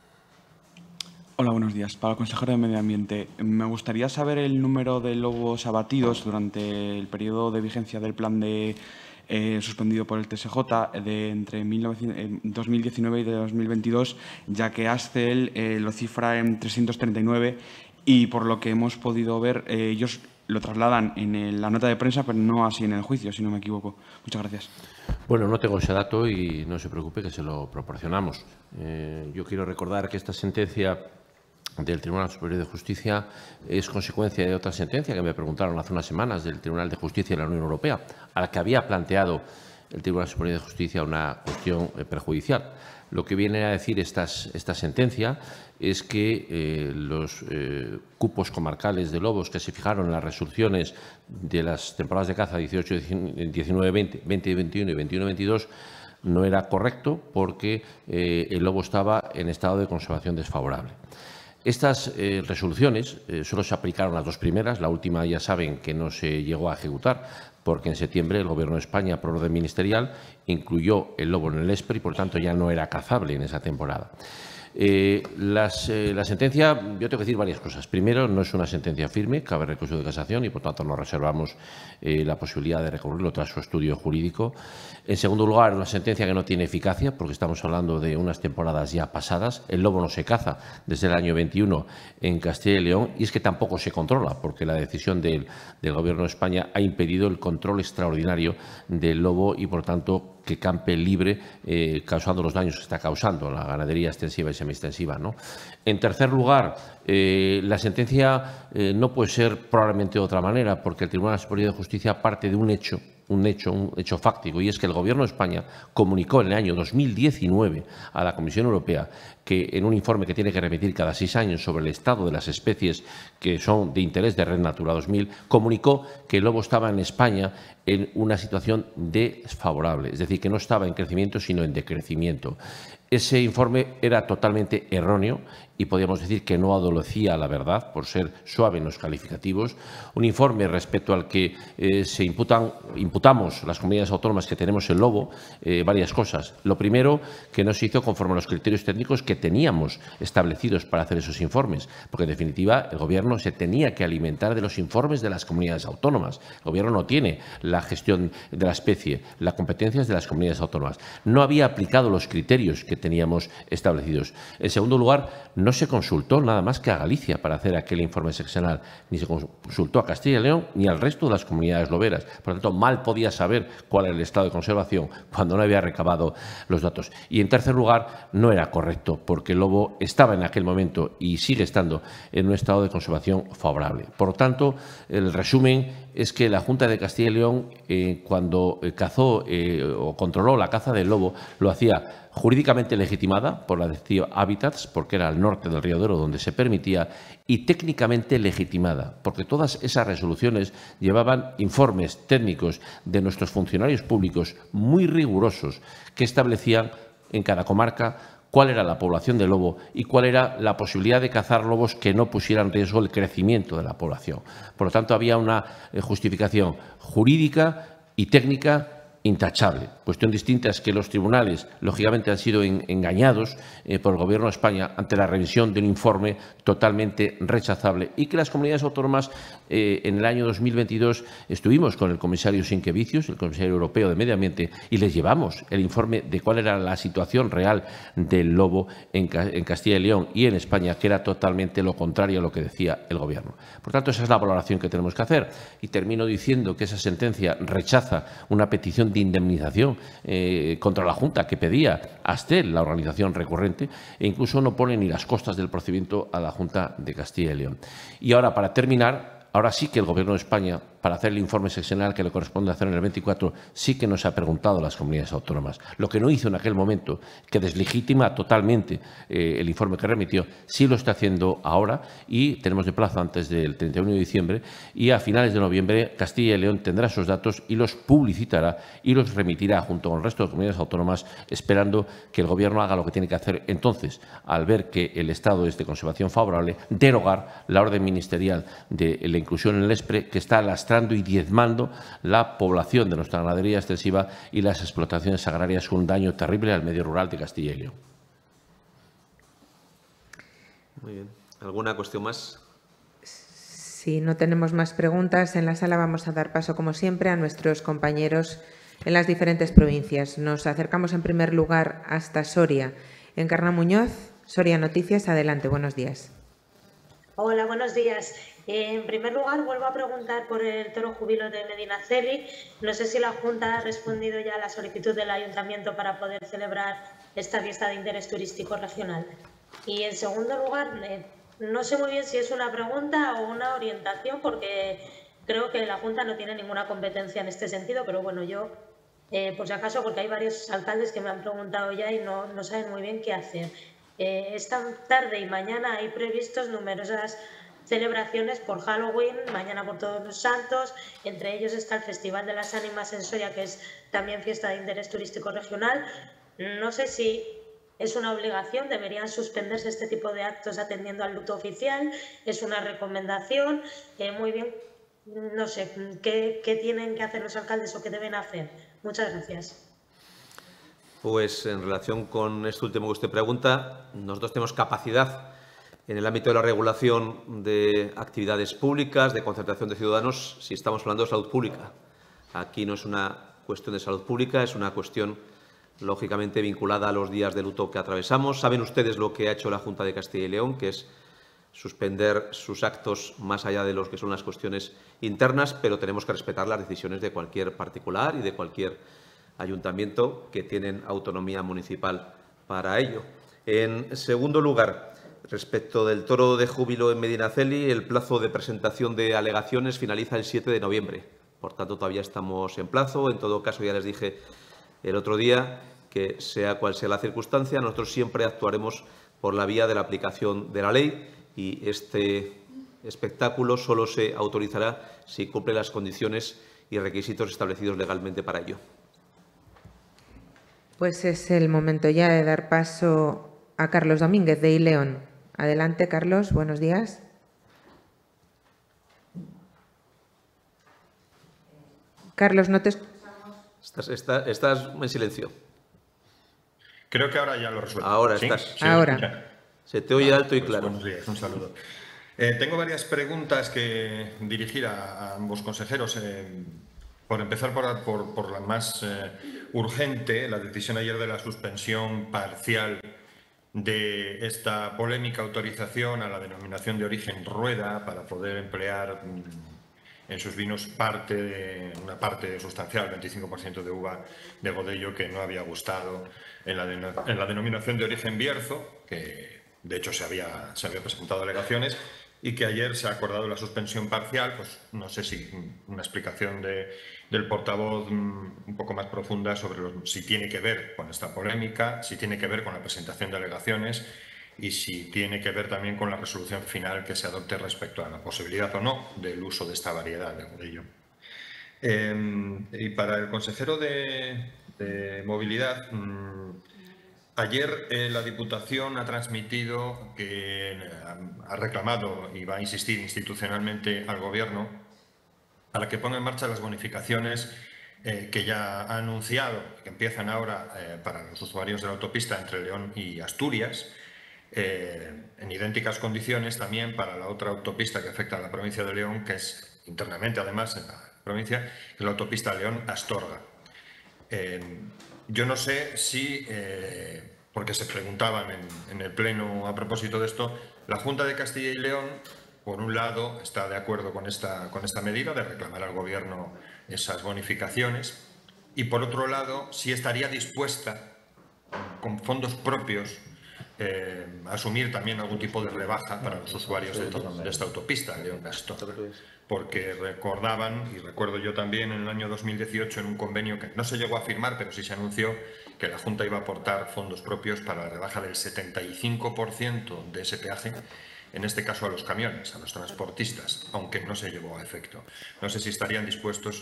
Hola, buenos días. Para el consejero de Medio Ambiente, me gustaría saber el número de lobos abatidos durante el periodo de vigencia del plan suspendido por el TSJ entre 2019 y de 2022, ya que Ascel lo cifra en 339 y, por lo que hemos podido ver, ellos lo trasladan en la nota de prensa, pero no así en el juicio, si no me equivoco. Muchas gracias. Bueno, no tengo ese dato y no se preocupe que se lo proporcionamos. Yo quiero recordar que esta sentencia del Tribunal Superior de Justicia es consecuencia de otra sentencia que me preguntaron hace unas semanas del Tribunal de Justicia de la Unión Europea, a la que había planteado el Tribunal Superior de Justicia una cuestión perjudicial. Lo que viene a decir esta sentencia es que los cupos comarcales de lobos que se fijaron en las resoluciones de las temporadas de caza 18, 19, 20, 20, 21 y 21, 22 no era correcto porque el lobo estaba en estado de conservación desfavorable. Estas resoluciones solo se aplicaron las dos primeras, la última ya saben que no se llegó a ejecutar porque en septiembre el Gobierno de España, por orden ministerial, incluyó el lobo en el ESPRE y, por tanto, ya no era cazable en esa temporada. La sentencia, yo tengo que decir varias cosas. Primero, no es una sentencia firme, cabe recurso de casación y, por tanto, nos reservamos la posibilidad de recurrirlo tras su estudio jurídico. En segundo lugar, una sentencia que no tiene eficacia, porque estamos hablando de unas temporadas ya pasadas. El lobo no se caza desde el año 21 en Castilla y León y es que tampoco se controla, porque la decisión del Gobierno de España ha impedido el control extraordinario del lobo y, por tanto, que campe libre, causando los daños que está causando la ganadería extensiva y semiextensiva, ¿no? En tercer lugar, la sentencia no puede ser probablemente de otra manera, porque el Tribunal Superior de Justicia parte de un hecho fáctico, y es que el Gobierno de España comunicó en el año 2019 a la Comisión Europea que en un informe que tiene que remitir cada 6 años sobre el estado de las especies que son de interés de Red Natura 2000, comunicó que el lobo estaba en España en una situación desfavorable, es decir, que no estaba en crecimiento sino en decrecimiento. Ese informe era totalmente erróneo y podríamos decir que no adolecía a la verdad, por ser suave en los calificativos. Un informe respecto al que imputamos las comunidades autónomas que tenemos el lobo varias cosas. Lo primero, que no se hizo conforme a los criterios técnicos que teníamos establecidos para hacer esos informes, porque en definitiva el Gobierno se tenía que alimentar de los informes de las comunidades autónomas. El Gobierno no tiene la gestión de la especie, las competencias de las comunidades autónomas. No había aplicado los criterios que teníamos establecidos. En segundo lugar, no se consultó nada más que a Galicia para hacer aquel informe seccional, ni se consultó a Castilla y León ni al resto de las comunidades loberas. Por lo tanto, mal podía saber cuál era el estado de conservación cuando no había recabado los datos. Y en tercer lugar, no era correcto, porque el lobo estaba en aquel momento y sigue estando en un estado de conservación favorable. Por lo tanto, el resumen es que la Junta de Castilla y León, cuando cazó o controló la caza del lobo, lo hacía jurídicamente legitimada por la Directiva Hábitats, porque era al norte del Río Duero donde se permitía, y técnicamente legitimada, porque todas esas resoluciones llevaban informes técnicos de nuestros funcionarios públicos muy rigurosos que establecían en cada comarca cuál era la población de lobo y cuál era la posibilidad de cazar lobos que no pusieran en riesgo el crecimiento de la población. Por lo tanto, había una justificación jurídica y técnica intachable. Cuestión distinta es que los tribunales, lógicamente, han sido engañados por el Gobierno de España ante la revisión de un informe totalmente rechazable, y que las comunidades autónomas en el año 2022 estuvimos con el comisario Sinquevicius, el comisario europeo de Medio Ambiente, y les llevamos el informe de cuál era la situación real del lobo en Castilla y León y en España, que era totalmente lo contrario a lo que decía el Gobierno. Por tanto, esa es la valoración que tenemos que hacer. Y termino diciendo que esa sentencia rechaza una petición de indemnización contra la Junta que pedía Astel, la organización recurrente, e incluso no pone ni las costas del procedimiento a la Junta de Castilla y León. Y ahora, para terminar, ahora sí que el Gobierno de España, para hacer el informe seccional que le corresponde hacer en el 24, sí que nos ha preguntado a las comunidades autónomas. Lo que no hizo en aquel momento, que deslegitima totalmente el informe que remitió, sí lo está haciendo ahora, y tenemos de plazo antes del 31 de diciembre, y a finales de noviembre Castilla y León tendrá esos datos y los publicitará y los remitirá junto con el resto de comunidades autónomas, esperando que el Gobierno haga lo que tiene que hacer entonces, al ver que el estado es de conservación favorable, derogar la orden ministerial de la inclusión en el ESPRE, que está lastrando y diezmando la población de nuestra ganadería extensiva y las explotaciones agrarias, con un daño terrible al medio rural de Castilla y León. Muy bien. ¿Alguna cuestión más? Si no tenemos más preguntas en la sala, vamos a dar paso, como siempre, a nuestros compañeros en las diferentes provincias. Nos acercamos en primer lugar hasta Soria. Encarna Muñoz, Soria Noticias. Adelante, buenos días. Hola, buenos días. En primer lugar, vuelvo a preguntar por el toro júbilo de Medinaceli. No sé si la Junta ha respondido ya a la solicitud del Ayuntamiento para poder celebrar esta fiesta de interés turístico regional. Y en segundo lugar, no sé muy bien si es una pregunta o una orientación, porque creo que la Junta no tiene ninguna competencia en este sentido, pero bueno, yo, por si acaso, porque hay varios alcaldes que me han preguntado ya y no saben muy bien qué hacer. Esta tarde y mañana hay previstos numerosas celebraciones por Halloween, mañana por Todos los Santos, entre ellos está el Festival de las Ánimas en Soria, que es también fiesta de interés turístico regional. No sé si es una obligación, deberían suspenderse este tipo de actos atendiendo al luto oficial, es una recomendación, muy bien, no sé, ¿qué tienen que hacer los alcaldes o qué deben hacer? Muchas gracias. Pues en relación con esto último que usted pregunta, nosotros tenemos capacidad en el ámbito de la regulación de actividades públicas, de concentración de ciudadanos, si estamos hablando de salud pública. Aquí no es una cuestión de salud pública, es una cuestión lógicamente vinculada a los días de luto que atravesamos. Saben ustedes lo que ha hecho la Junta de Castilla y León, que es suspender sus actos más allá de lo que son las cuestiones internas, pero tenemos que respetar las decisiones de cualquier particular y de cualquier ayuntamiento, que tienen autonomía municipal para ello. En segundo lugar, respecto del toro de júbilo en Medinaceli, el plazo de presentación de alegaciones finaliza el 7 de noviembre. Por tanto, todavía estamos en plazo. En todo caso, ya les dije el otro día que, sea cual sea la circunstancia, nosotros siempre actuaremos por la vía de la aplicación de la ley y este espectáculo solo se autorizará si cumple las condiciones y requisitos establecidos legalmente para ello. Pues es el momento ya de dar paso a Carlos Domínguez, de iLeón. Adelante, Carlos. Buenos días. Carlos, no te escuchamos. Estás en silencio. Creo que ahora ya lo resuelvo. Ahora ¿Sí? estás. ¿Sí? Ahora. Se te oye alto y claro. Buenos días, un saludo. Tengo varias preguntas que dirigir a ambos consejeros. Por empezar por la más urgente, la decisión ayer de la suspensión parcial de esta polémica autorización a la denominación de origen Rueda para poder emplear en sus vinos una parte sustancial, 25% de uva de Godello, que no había gustado en la denominación de origen Bierzo, que de hecho se había presentado alegaciones, y que ayer se ha acordado la suspensión parcial. Pues no sé si una explicación del portavoz un poco más profunda sobre si tiene que ver con esta polémica, si tiene que ver con la presentación de alegaciones y si tiene que ver también con la resolución final que se adopte respecto a la posibilidad o no del uso de esta variedad de Godello. Y para el consejero de Movilidad, ayer la Diputación ha transmitido que ha reclamado y va a insistir institucionalmente al Gobierno para que ponga en marcha las bonificaciones que ya ha anunciado, que empiezan ahora para los usuarios de la autopista entre León y Asturias, en idénticas condiciones también para la otra autopista que afecta a la provincia de León, que es internamente además en la provincia, que es la autopista León-Astorga. Yo no sé si, porque se preguntaban en el Pleno a propósito de esto, la Junta de Castilla y León, por un lado, está de acuerdo con esta medida de reclamar al Gobierno esas bonificaciones y, por otro lado, si estaría dispuesta, con fondos propios, asumir también algún tipo de rebaja para los usuarios de esta autopista, León-Astorga. Porque recordaban, y recuerdo yo también en el año 2018 en un convenio que no se llegó a firmar, pero sí se anunció que la Junta iba a aportar fondos propios para la rebaja del 75% de ese peaje, en este caso a los camiones, a los transportistas, aunque no se llevó a efecto. No sé si estarían dispuestos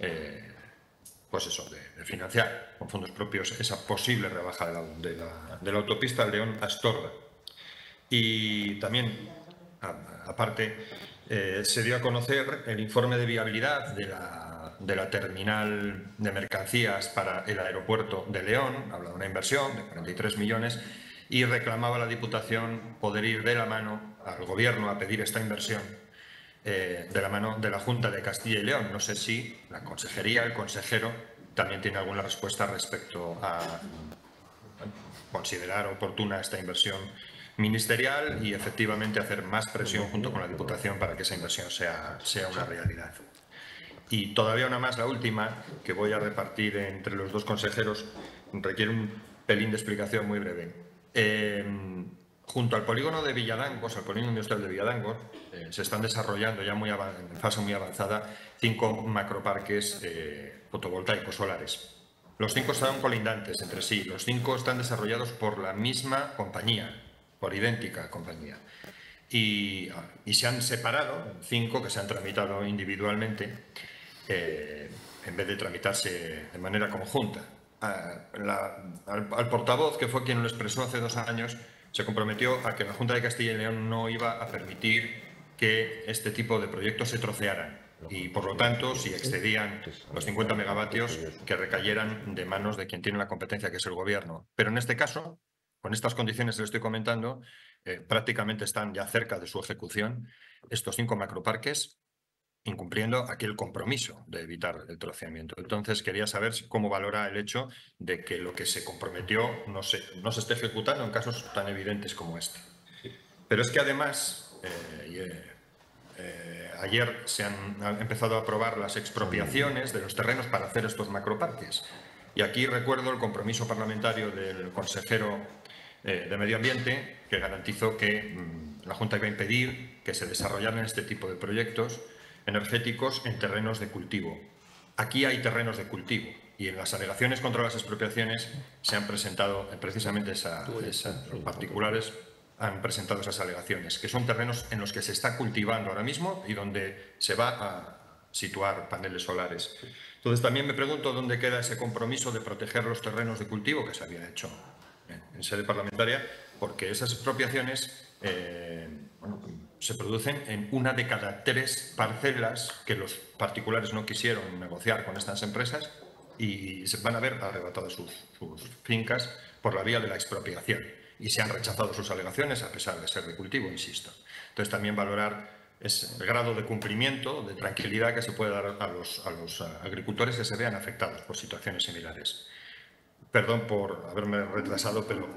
pues eso, de financiar con fondos propios esa posible rebaja de la autopista León-Astorga. Y también, aparte, se dio a conocer el informe de viabilidad de la terminal de mercancías para el aeropuerto de León. Habla de una inversión de 43 millones y reclamaba la Diputación poder ir de la mano al Gobierno a pedir esta inversión de la mano de la Junta de Castilla y León. No sé si la consejería, el consejero, también tiene alguna respuesta respecto a considerar oportuna esta inversión ministerial y efectivamente hacer más presión junto con la Diputación para que esa inversión sea una realidad. Y todavía una más, la última, que voy a repartir entre los dos consejeros, requiere un pelín de explicación muy breve. Junto al polígono de Villadangos, al polígono industrial de Villadangos, se están desarrollando ya en fase muy avanzada 5 macroparques fotovoltaicos solares. Los 5 están colindantes entre sí, los 5 están desarrollados por la misma compañía, por idéntica compañía. Y se han separado 5 que se han tramitado individualmente en vez de tramitarse de manera conjunta. Al portavoz, que fue quien lo expresó hace 2 años, se comprometió a que la Junta de Castilla y León no iba a permitir que este tipo de proyectos se trocearan y, por lo tanto, si excedían los 50 megavatios, que recayeran de manos de quien tiene la competencia, que es el Gobierno. Pero en este caso, con estas condiciones que le estoy comentando, prácticamente están ya cerca de su ejecución estos 5 macroparques, incumpliendo aquel compromiso de evitar el troceamiento. Entonces, quería saber cómo valora el hecho de que lo que se comprometió no se esté ejecutando en casos tan evidentes como este. Pero es que además, ayer se han empezado a aprobar las expropiaciones de los terrenos para hacer estos macroparques. Y aquí recuerdo el compromiso parlamentario del consejero de Medio Ambiente, que garantizó que la Junta iba a impedir que se desarrollaran este tipo de proyectos energéticos en terrenos de cultivo. Aquí hay terrenos de cultivo y en las alegaciones contra las expropiaciones se han presentado precisamente los particulares han presentado esas alegaciones, que son terrenos en los que se está cultivando ahora mismo y donde se va a situar paneles solares. Entonces, también me pregunto dónde queda ese compromiso de proteger los terrenos de cultivo que se había hecho en sede parlamentaria, porque esas expropiaciones se producen en una de cada 3 parcelas que los particulares no quisieron negociar con estas empresas y se van a ver arrebatadas sus fincas por la vía de la expropiación. Y se han rechazado sus alegaciones a pesar de ser de cultivo, insisto. Entonces, también valorar el grado de cumplimiento, de tranquilidad que se puede dar a los agricultores que se vean afectados por situaciones similares. Perdón por haberme retrasado, pero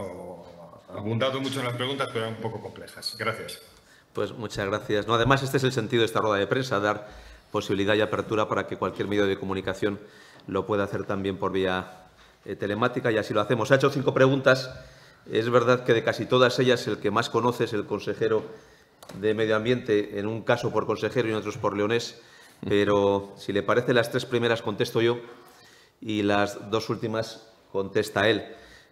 abundado mucho en las preguntas, pero eran un poco complejas. Gracias. Pues muchas gracias. No, además, este es el sentido de esta rueda de prensa, dar posibilidad y apertura para que cualquier medio de comunicación lo pueda hacer también por vía telemática, y así lo hacemos. Ha hecho 5 preguntas. Es verdad que de casi todas ellas el que más conoce es el consejero de Medio Ambiente, en un caso por consejero y en otros por leonés, pero si le parece, las 3 primeras contesto yo y las 2 últimas contesta él.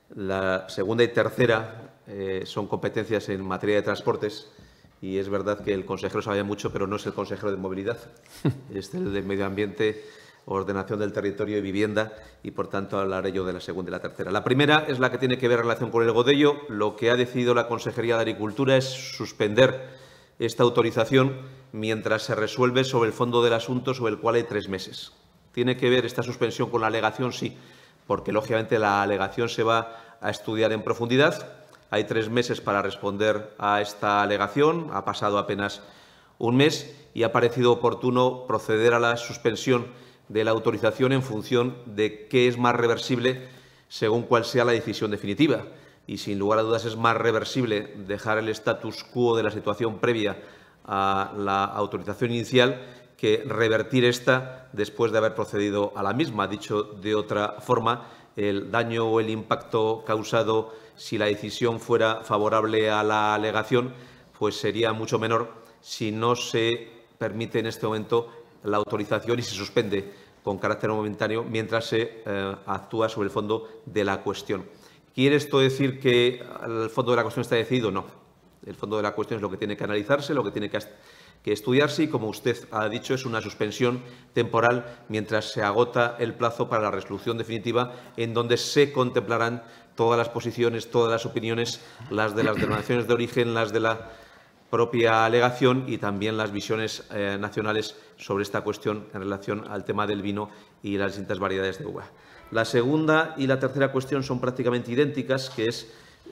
La segunda y tercera son competencias en materia de transportes y es verdad que el consejero sabe mucho, pero no es el consejero de movilidad, es el de Medio Ambiente, Ordenación del Territorio y Vivienda, y por tanto hablaré yo de la segunda y la tercera. La primera es la que tiene que ver en relación con el Godello. Lo que ha decidido la Consejería de Agricultura es suspender esta autorización mientras se resuelve sobre el fondo del asunto, sobre el cual hay 3 meses. ¿Tiene que ver esta suspensión con la alegación? Sí, porque lógicamente la alegación se va a estudiar en profundidad. Hay 3 meses para responder a esta alegación, ha pasado apenas un mes y ha parecido oportuno proceder a la suspensión de la autorización en función de qué es más reversible según cuál sea la decisión definitiva. Y, sin lugar a dudas, es más reversible dejar el status quo de la situación previa a la autorización inicial que revertir esta después de haber procedido a la misma. Dicho de otra forma, el daño o el impacto causado si la decisión fuera favorable a la alegación, pues sería mucho menor si no se permite en este momento la autorización y se suspende con carácter momentáneo mientras se actúa sobre el fondo de la cuestión. ¿Quiere esto decir que el fondo de la cuestión está decidido? No. El fondo de la cuestión es lo que tiene que analizarse, lo que tiene que estudiarse y, como usted ha dicho, es una suspensión temporal mientras se agota el plazo para la resolución definitiva, en donde se contemplarán todas las posiciones, todas las opiniones, las de las denominaciones de origen, las de la propia alegación y también las visiones nacionales sobre esta cuestión en relación al tema del vino y las distintas variedades de uva. La segunda y la tercera cuestión son prácticamente idénticas, que es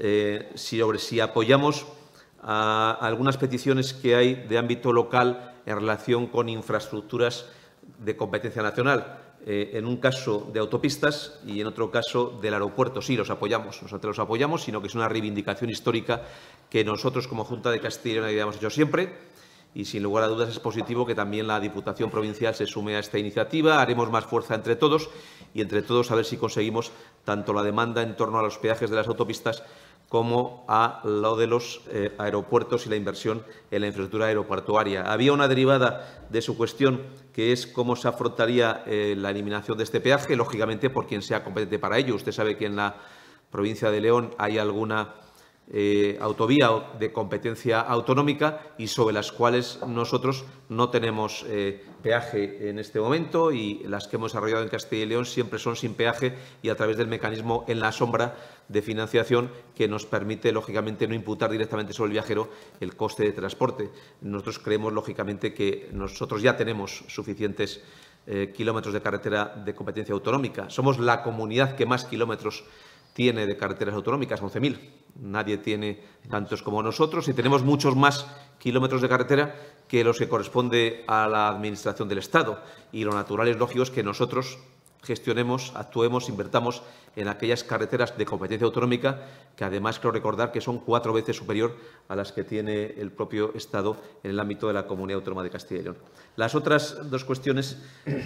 si apoyamos a algunas peticiones que hay de ámbito local en relación con infraestructuras de competencia nacional. En un caso de autopistas y en otro caso del aeropuerto. Sí, los apoyamos, nosotros los apoyamos, sino que es una reivindicación histórica que nosotros como Junta de Castilla y León habíamos hecho siempre y, sin lugar a dudas, es positivo que también la Diputación Provincial se sume a esta iniciativa. Haremos más fuerza entre todos y entre todos a ver si conseguimos tanto la demanda en torno a los peajes de las autopistas como a lo de los aeropuertos y la inversión en la infraestructura aeroportuaria. Había una derivada de su cuestión, que es cómo se afrontaría la eliminación de este peaje, lógicamente por quien sea competente para ello. Usted sabe que en la provincia de León hay alguna autovía de competencia autonómica y sobre las cuales nosotros no tenemos peaje en este momento, y las que hemos desarrollado en Castilla y León siempre son sin peaje y a través del mecanismo en la sombra de financiación que nos permite, lógicamente, no imputar directamente sobre el viajero el coste de transporte. Nosotros creemos, lógicamente, que nosotros ya tenemos suficientes kilómetros de carretera de competencia autonómica. Somos la comunidad que más kilómetros tiene de carreteras autonómicas, 11.000. Nadie tiene tantos como nosotros y tenemos muchos más kilómetros de carretera que los que corresponde a la Administración del Estado. Y lo natural es lógico es que nosotros gestionemos, actuemos, invertamos en aquellas carreteras de competencia autonómica, que además creo recordar que son 4 veces superior a las que tiene el propio Estado en el ámbito de la Comunidad Autónoma de Castilla y León. Las otras 2 cuestiones,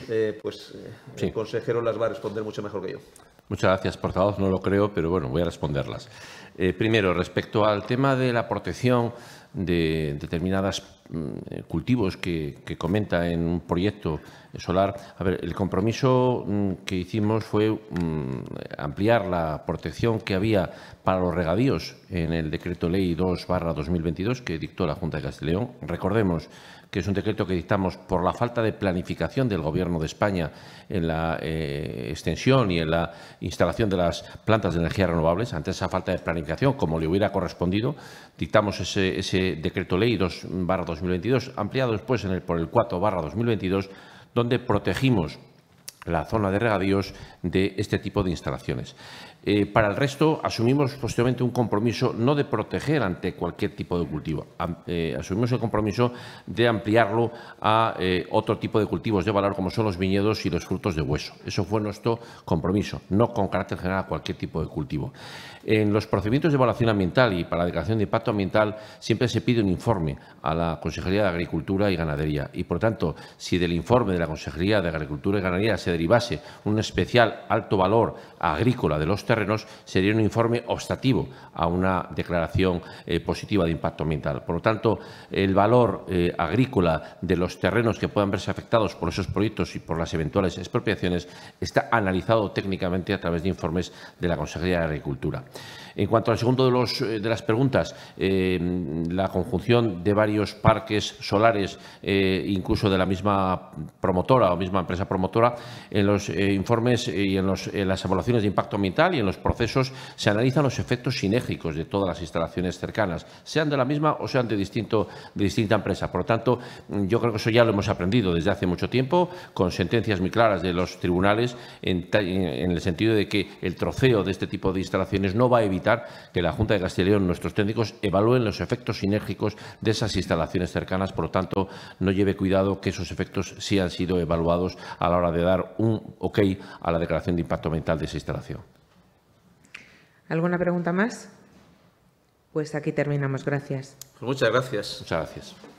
el consejero las va a responder mucho mejor que yo. Muchas gracias, portavoz. No lo creo, pero bueno, voy a responderlas. Primero, respecto al tema de la protección de determinados cultivos que comenta en un proyecto solar. A ver, el compromiso que hicimos fue ampliar la protección que había para los regadíos en el Decreto Ley 2/2022 que dictó la Junta de Castilla y León. Recordemos que es un decreto que dictamos por la falta de planificación del Gobierno de España en la extensión y en la instalación de las plantas de energías renovables. Ante esa falta de planificación, como le hubiera correspondido, dictamos ese Decreto Ley 2/2022, ampliado después por el 4/2022, donde protegimos la zona de regadíos de este tipo de instalaciones. Para el resto, asumimos posteriormente un compromiso no de proteger ante cualquier tipo de cultivo. Asumimos el compromiso de ampliarlo a otro tipo de cultivos de valor, como son los viñedos y los frutos de hueso. Eso fue nuestro compromiso, no con carácter general a cualquier tipo de cultivo. En los procedimientos de evaluación ambiental y para la declaración de impacto ambiental siempre se pide un informe a la Consejería de Agricultura y Ganadería y, por tanto, si del informe de la Consejería de Agricultura y Ganadería se derivase un especial alto valor agrícola de los terrenos, sería un informe obstativo a una declaración positiva de impacto ambiental. Por lo tanto, el valor agrícola de los terrenos que puedan verse afectados por esos proyectos y por las eventuales expropiaciones está analizado técnicamente a través de informes de la Consejería de Agricultura. En cuanto al segundo de las preguntas, la conjunción de varios parques solares, incluso de la misma promotora o misma empresa promotora, en los informes y en las evaluaciones de impacto ambiental y en los procesos se analizan los efectos sinérgicos de todas las instalaciones cercanas, sean de la misma o sean de distinta empresa. Por lo tanto, yo creo que eso ya lo hemos aprendido desde hace mucho tiempo, con sentencias muy claras de los tribunales, en el sentido de que el troceo de este tipo de instalaciones no va a evitar que la Junta de Castilla y León, nuestros técnicos, evalúen los efectos sinérgicos de esas instalaciones cercanas. Por lo tanto, no lleve cuidado que esos efectos sí han sido evaluados a la hora de dar un ok a la declaración de impacto ambiental de esa instalación. ¿Alguna pregunta más? Pues aquí terminamos. Gracias. Pues muchas gracias. Muchas gracias.